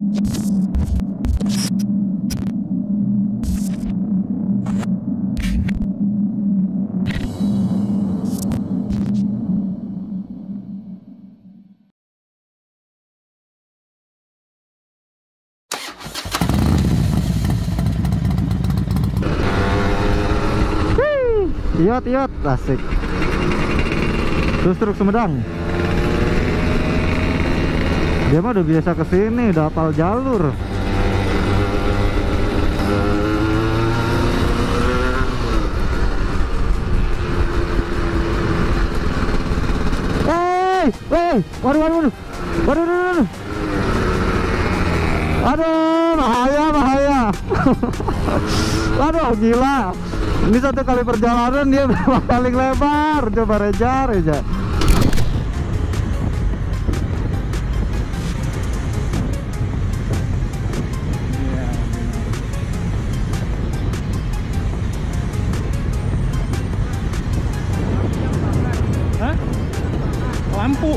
Iot asik. Terus truk Sumedang. Dia mah udah biasa kesini, udah hafal jalur. Waduh. Aduh, bahaya. Waduh, gila. Ini satu kali perjalanan dia paling lebar. Coba Reja. Hah? Lampu.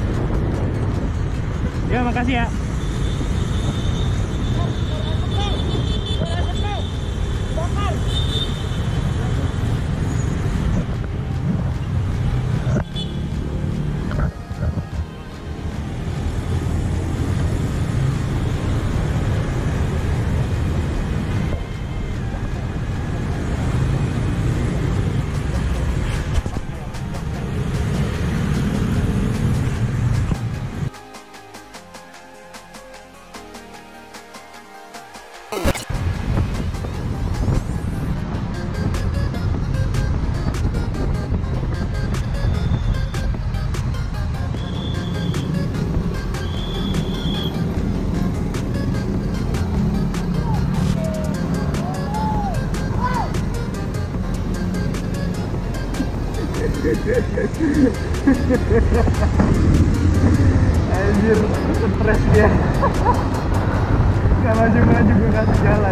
Ya, makasih ya. Anjir, stres dia. Gak maju-maju, gue kasih jalan.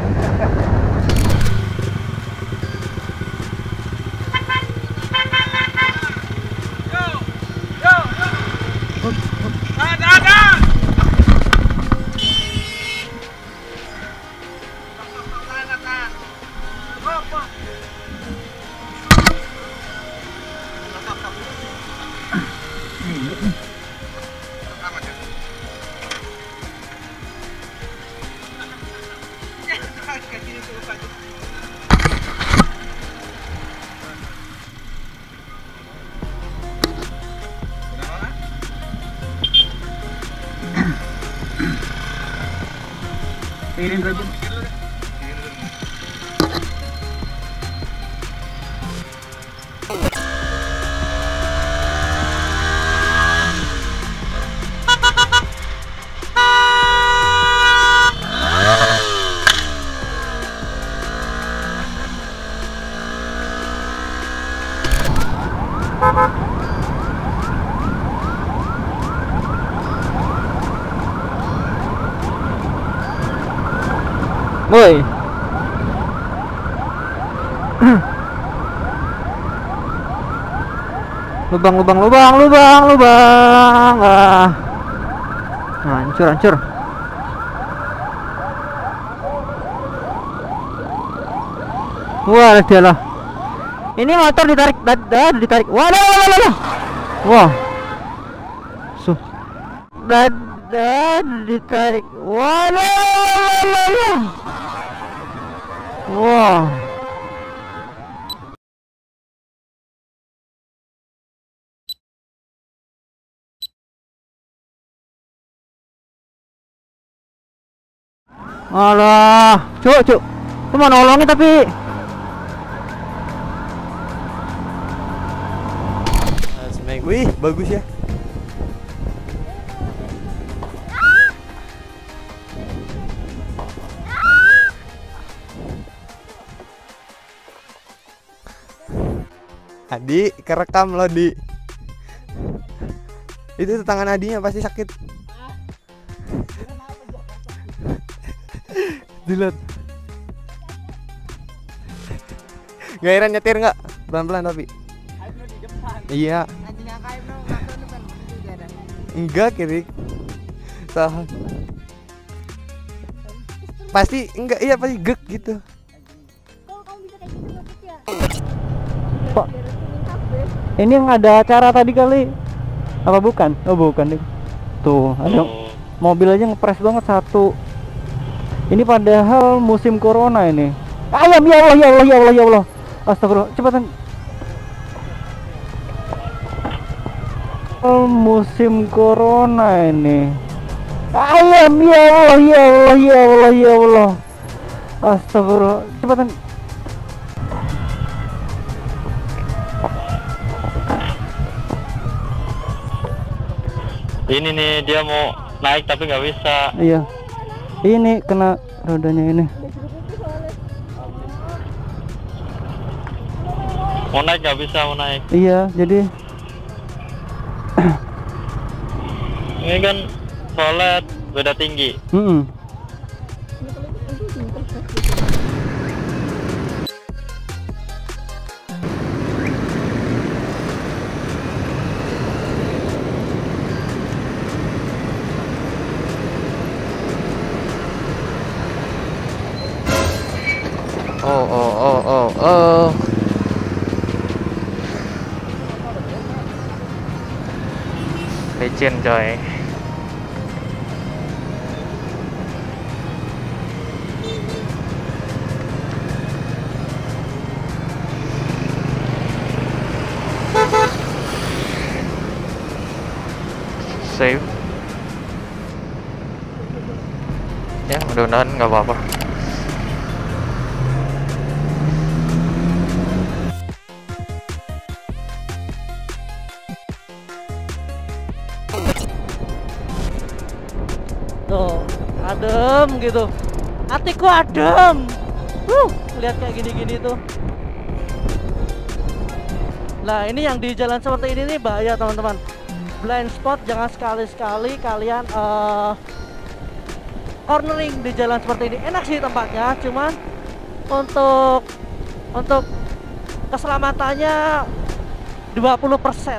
Pikirin aja. Woi. Lubang. Ah. Hancur. Wah, dia lah. Ini motor ditarik. Waduh. Wah. Ditarik. Waduh. Wah. Alah, cuk. Lu mau nolongin tapi wih, bagus ya. Adi, kerekam lo, Di. Itu tangan Adinya pasti sakit. Dilihat. Gairan nyetir nggak? Pelan-pelan tapi. Iya. Enggak, kiri. Salah. pasti enggak, iya pasti gek gitu. Kok kamu bisa kayak gitu sakit ya? Pak. Biar turunin kabel. Ini yang ada acara tadi kali. Apa bukan? Oh bukan deh. Tuh, ada mobil aja ngepres banget satu. Ini padahal musim corona ini. Ayam, ya Allah, ya Allah, ya Allah, ya Allah. Astagfirullah, cepetan. Musim corona ini. Ayam, ya Allah, ya Allah, ya Allah, ya Allah. Astagfirullah, cepetan. Ini nih dia mau naik tapi nggak bisa. Iya. Ini kena rodanya ini. Mau naik nggak bisa mau naik. Iya, jadi Ini kan soalnya beda tinggi. Oh. Legend coy. Save. Ya mudah-mudahan nggak apa-apa. Tuh, adem gitu. Hatiku adem. Lihat kayak gini-gini tuh. Nah, ini yang di jalan seperti ini nih bahaya, teman-teman. Blind spot, jangan sekali-sekali kalian cornering di jalan seperti ini. Enak sih tempatnya, cuman untuk keselamatannya 20%.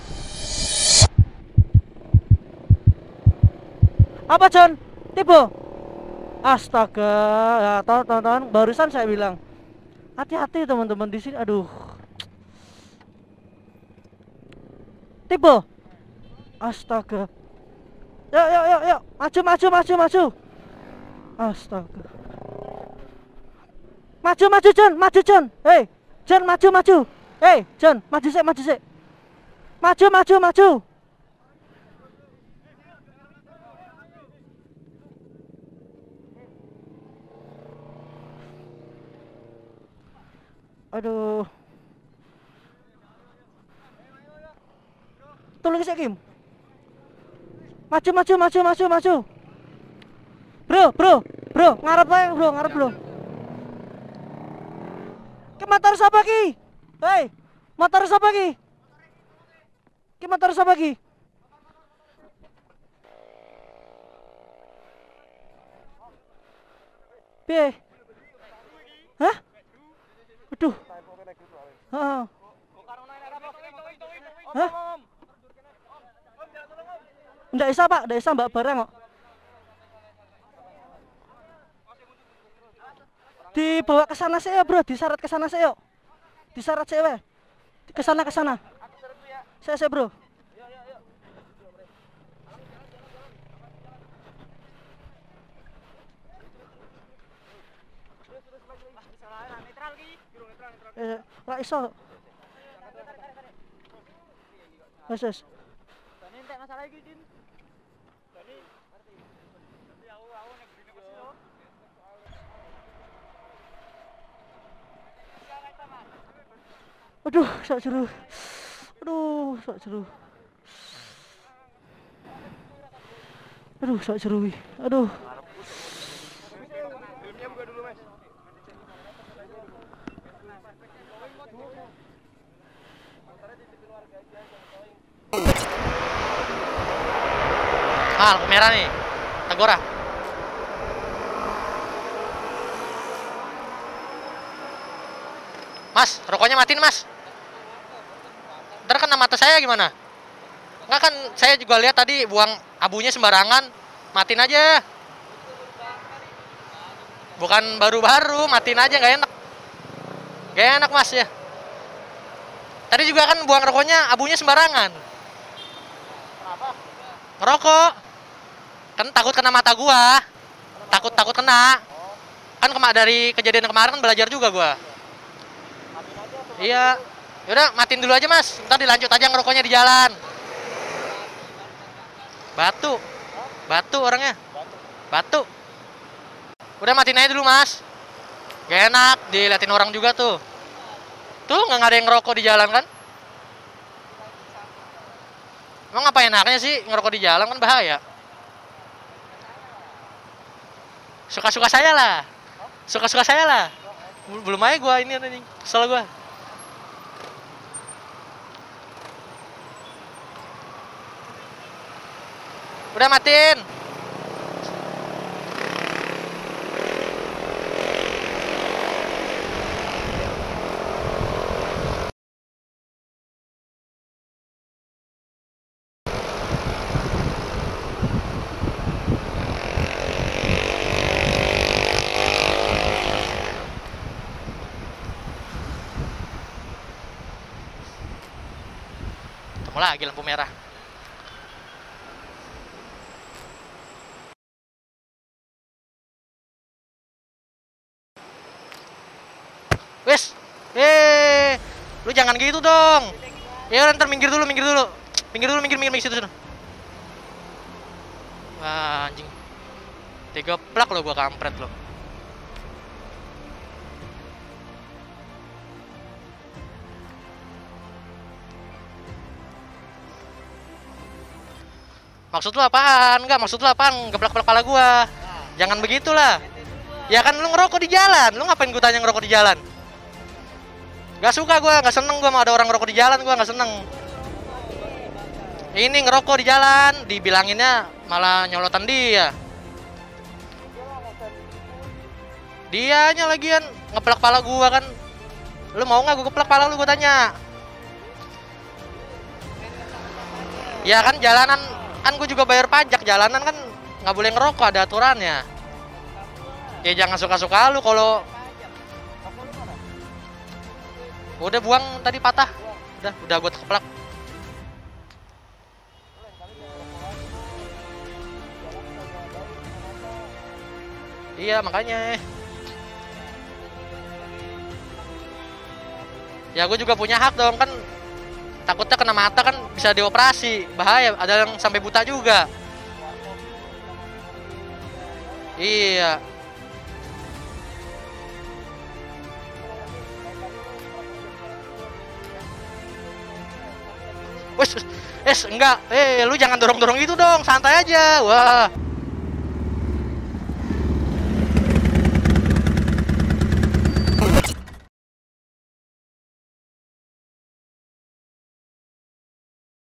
Apa John? Tiba? Astaga, ya teman-teman, barusan saya bilang hati-hati teman-teman di sini. Aduh, tiba? Astaga. Yuk, maju. Astaga. Maju John. Hei, John maju. Hei, John, maju sih. Maju. Aduh. Tolong saya Kim. Maju. Bro, ngarep bro. Ke motor siapa ki? Hei, motor siapa ki? Ki motor siapa ki? Piye? Hah? Aduh. Heeh. Hah? Nggak bisa mbak bareng kok. Dibawa ke sana sih ya bro, diseret ke sana sih yuk. Diseret sih we. Ke sana. Saya bro. Nggak iso. Wes. Aduh, sak jeru. Aduh, sak jeru. Aduh. Lampu merah nih, Tagora. Mas, rokoknya matiin mas. Ntar kena mata saya gimana? Enggak kan, saya juga lihat tadi buang abunya sembarangan. Matiin aja. Bukan baru-baru, matiin aja nggak enak. Nggak enak mas ya. Tadi juga kan buang rokoknya, abunya sembarangan. Kenapa? Ngerokok. Kan takut kena mata gua. Takut kena. Kan dari kejadian kemarin kan belajar juga gua. Iya. Yaudah, matiin dulu aja mas. Ntar dilanjut aja ngerokoknya di jalan. Batu orangnya. Batu. Udah matiin aja dulu mas. Gak enak, diliatin orang juga tuh. Tuh nggak ada yang ngerokok di jalan kan? Emang apa enaknya sih ngerokok di jalan, kan bahaya. Suka-suka saya lah. Suka-suka saya lah. Belum aja gue ini kesel gue. Udah matiin. Ketemu lagi lampu merah. Wes, lu jangan gitu dong. Ya ntar minggir dulu. Minggir situ sana. Wah, anjing. Digeplak lo, gua kampret lo. Maksud lu apaan? Enggak, maksud lu apaan? Geplak-geplak kepala gua. Jangan begitulah. Ya kan lu ngerokok di jalan. Lu ngapain gua tanya ngerokok di jalan? Gak suka gua, gak seneng gua mau ada orang ngerokok di jalan, gua gak seneng. Ini ngerokok di jalan, dibilanginnya malah nyolotan dia. Dianya lagian ngeplak kepala gua kan. Lu mau nggak gua keplak kepala lu, gua tanya. Ya kan jalanan, kan gua juga bayar pajak, jalanan kan nggak boleh ngerokok, ada aturannya. Ya jangan suka-suka lu kalau udah buang tadi patah. Udah gua keplak. Iya makanya. Ya gue juga punya hak dong kan. Takutnya kena mata kan bisa dioperasi. Bahaya, ada yang sampai buta juga. Iya. Enggak. Lu jangan dorong-dorong gitu dong, santai aja. Wah.